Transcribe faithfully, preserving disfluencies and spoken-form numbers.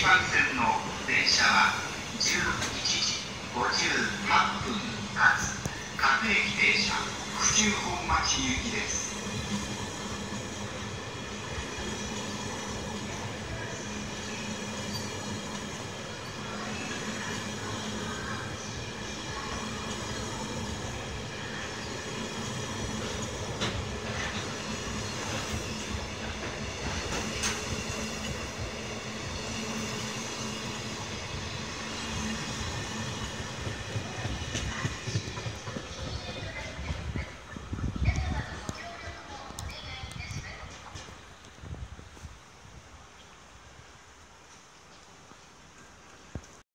番線の電車はじゅういちじごじゅうはっぷんかつ各駅停車府中本町行きです。